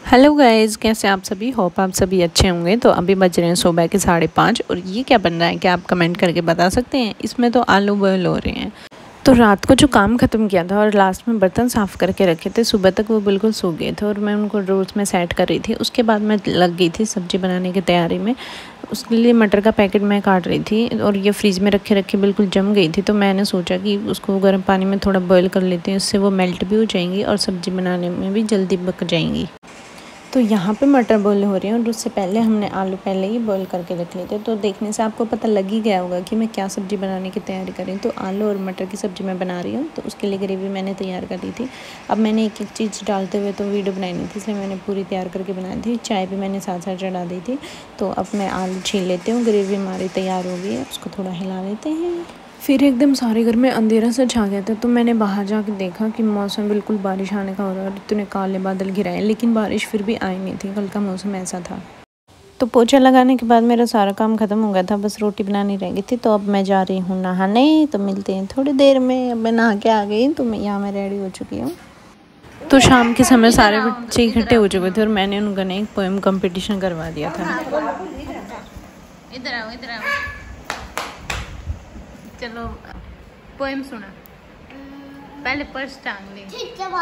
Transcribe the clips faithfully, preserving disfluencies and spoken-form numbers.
Hello guys, कैसे आप सभी। होप आप सभी अच्छे होंगे। तो अभी बज रहे हैं सुबह के साढ़े पाँच और ये क्या बन रहा है क्या आप कमेंट करके बता सकते हैं। इसमें तो आलू बॉयल हो रहे हैं। तो रात को जो काम ख़त्म किया था और लास्ट में बर्तन साफ़ करके रखे थे, सुबह तक वो बिल्कुल सूख गए थे और मैं उनको रोज़ में सेट कर रही थी। उसके बाद मैं लग गई थी सब्ज़ी बनाने की तैयारी में। उसके लिए मटर का पैकेट मैं काट रही थी और ये फ्रीज़ में रखे रखे बिल्कुल जम गई थी। तो मैंने सोचा कि उसको गर्म पानी में थोड़ा बॉयल कर लेते हैं, इससे वो मेल्ट भी हो जाएंगी और सब्ज़ी बनाने में भी जल्दी पक जाएंगी। तो यहाँ पे मटर बॉयल हो रही हैं और उससे पहले हमने आलू पहले ही बॉयल करके रख लिए थे। तो देखने से आपको पता लग ही गया होगा कि मैं क्या सब्ज़ी बनाने की तैयारी कर रही हूँ। तो आलू और मटर की सब्ज़ी मैं बना रही हूँ, तो उसके लिए ग्रेवी मैंने तैयार कर ली थी। अब मैंने एक एक चीज़ डालते हुए तो वीडियो बनाई नहीं थी, इसलिए मैंने पूरी तैयार करके बनाई थी। चाय भी मैंने साथ साथ चढ़ा दी थी। तो अब मैं आलू छील लेती हूँ। ग्रेवी हमारी तैयार हो गई है, उसको थोड़ा हिला लेते हैं। फिर एकदम सारे घर में अंधेरा सा छा गया था। तो मैंने बाहर जाके देखा कि मौसम बिल्कुल बारिश आने का हो रहा है और इतने काले बादल घिराए, लेकिन बारिश फिर भी आई नहीं थी। कल का मौसम ऐसा था। तो पोछा लगाने के बाद मेरा सारा काम ख़त्म हो गया था, बस रोटी बनानी रह गई थी। तो अब मैं जा रही हूँ नहाने। तो मिलते हैं थोड़ी देर में। अब मैं नहा के आ गई, तो मैं यहाँ मैं रेडी हो चुकी हूँ। तो शाम के समय सारे बच्चे इकट्ठे हो चुके थे और मैंने उनका एक पोएम कंपटीशन करवा दिया था। इधर आओ, इधर आओ। चलो पोएम सुना। पहले पर्स टांग ले।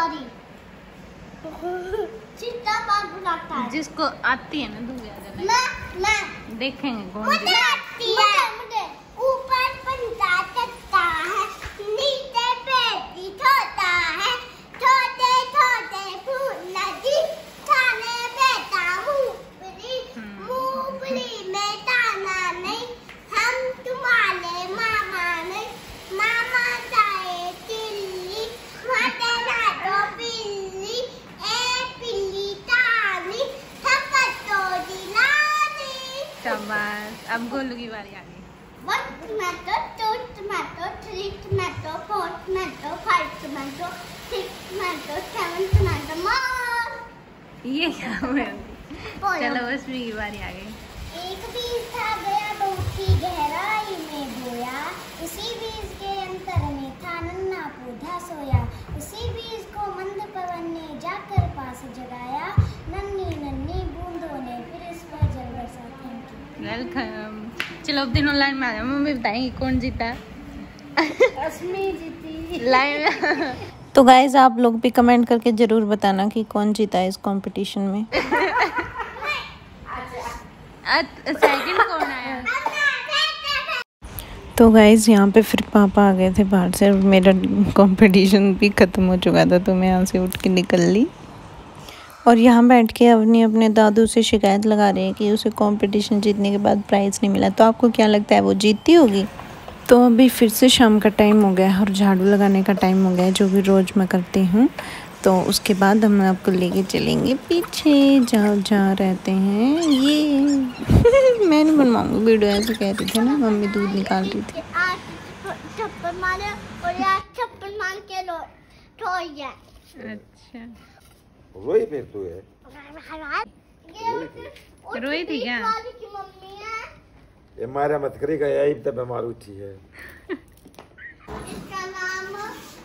जिसको आती है ना दूर आ जाना। मैं मैं देखेंगे कौन मुझे आती है। मुझे ऊपर पंजा चढ़ता है, नीचे पेटी छोटा है, छोटे छोटे फूल नदी खाने बैठा मूंगफली, मूंगफली में दाना नहीं, हम तुम्हारे मामा नहीं, मामा जाए दिल्ली, माता लाडो बिल्ली, ए बिल्ली तानी, सब तो दिलानी। शाबाश। अब गोलू की बारी आ गई। One tomato, two tomato, three tomato, four tomato, five tomato, six tomato, seven tomato, more। ये क्या हुआ? चलो उसमें की बारी आ गई। एक बीज था गया बहुत ही गहराई में बोया, उसी बीज के अंतर में था नन्हा पौधा सोया, उसी बीज को मंद पवन ने जाकर पास जगाया, नन्ही नन्ही बूंदों ने फिर इस पर जल बरसा। Thank you, welcome. चलो अब दिन ऑनलाइन में आ जाओ, मम्मी बताएंगी कौन जीता। अस्मी जीती लाइन। तो गाइज आप लोग भी कमेंट करके ज़रूर बताना कि कौन जीता है इस कंपटीशन में। सेकंड कौन आया? तो गाइज यहाँ पे फिर पापा आ गए थे बाहर से और मेरा कंपटीशन भी ख़त्म हो चुका था। तो मैं यहाँ से उठ के निकल ली और यहाँ बैठ के अपनी अपने दादू से शिकायत लगा रही है कि उसे कंपटीशन जीतने के बाद प्राइज़ नहीं मिला। तो आपको क्या लगता है वो जीतती होगी? तो अभी फिर से शाम का टाइम हो गया है और झाड़ू लगाने का टाइम हो गया है, जो भी रोज़ मैं करती हूँ। तो उसके बाद हम आपको लेके चलेंगे पीछे, जहाँ जहाँ रहते हैं ये। मैं नहीं बनवाऊँगी वीडियो, ऐसे कह रही थी ना, मम्मी दूध निकाल रही थी। थप्पड़ मारे और यार थप्पड़ मार के लो ठोई है। अच्छा रोई फिर तू है रोई थी क्या? मम्मी है ये मारा मत करेगा, यही तब बीमार उठी है। इसका नाम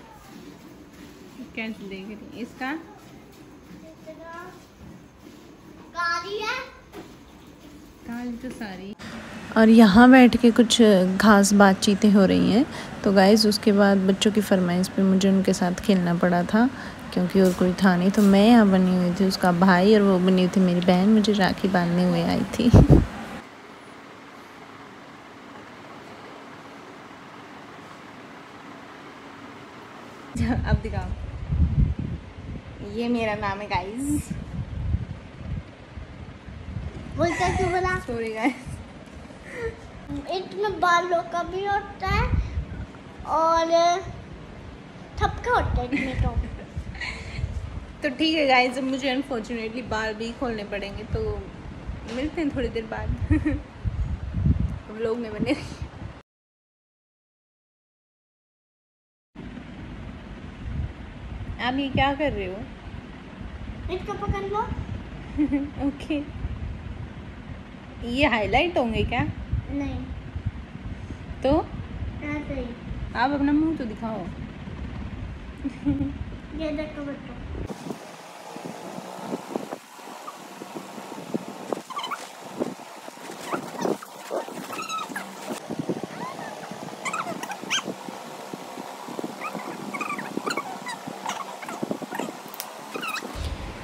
कैसे देख रही इसका? काली है, काली तो सारी। और यहाँ बैठ के कुछ खास बातचीतें हो रही हैं। तो गाइस उसके बाद बच्चों की फरमाइश पे मुझे उनके साथ खेलना पड़ा था, क्योंकि और कोई था नहीं। तो मैं यहाँ बनी हुई थी उसका भाई और वो बनी हुई थी मेरी बहन, मुझे राखी बांधने हुए आई थी। अब दिखाओ, ये मेरा नाम है गाइस। बोलता क्यों बोला? Sorry guys. इसमें बालों का भी होता है और थपका होता है इसमें। तो तो ठीक है गाइस, अब मुझे अनफॉर्चुनेटली बाल भी खोलने पड़ेंगे। तो मिलते हैं थोड़ी देर बाद। व्लॉग में बने। आप ये क्या कर रहे हो? इसको पकड़ लो। ओके। ये हाईलाइट होंगे क्या? नहीं तो ऐसे ही। आप अपना मुंह तो दिखाओ। ये देखो बच्चों।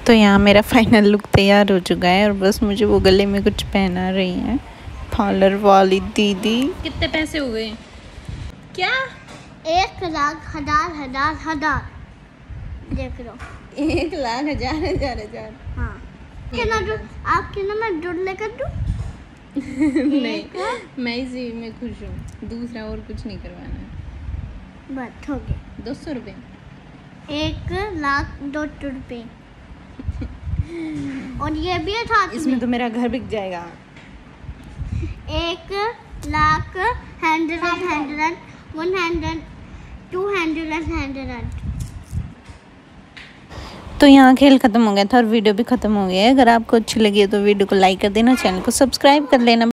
तो यहाँ मेरा फाइनल लुक तैयार हो चुका है और बस मुझे वो गले में कुछ पहना रही हैं पार्लर वाली दीदी। कितने पैसे हुए? क्या? एक लाख हजार हजार हजार देख लो। एक लाख हजार हजार हजार हाँ कितना दूर आपके ना मैं दूर लेकर दूँ? नहीं, मैं इसी में खुश हूँ, दूसरा और कुछ नहीं करवाना है। बस हो गया। दो सौ रुपये। एक लाख दो सौ रुपये और ये भी है साथ इसमें तो मेरा घर बिक जाएगा। एक lakh hundred hundred one hundred two hundred hundred. तो यहाँ खेल ख़त्म हो गया था और वीडियो भी ख़त्म हो गया है। अगर आपको अच्छी लगी है तो वीडियो को लाइक कर देना, चैनल को सब्सक्राइब कर लेना।